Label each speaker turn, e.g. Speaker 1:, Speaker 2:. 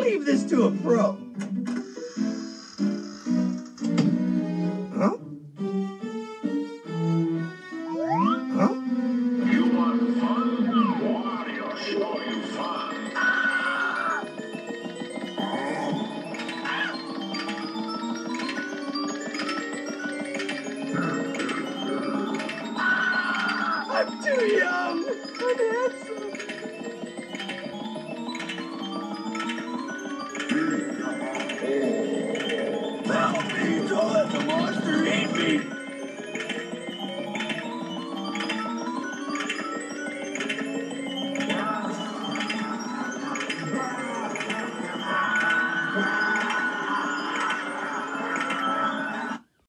Speaker 1: Leave this to a pro. Huh? Huh?
Speaker 2: You want fun? Wario show you fun.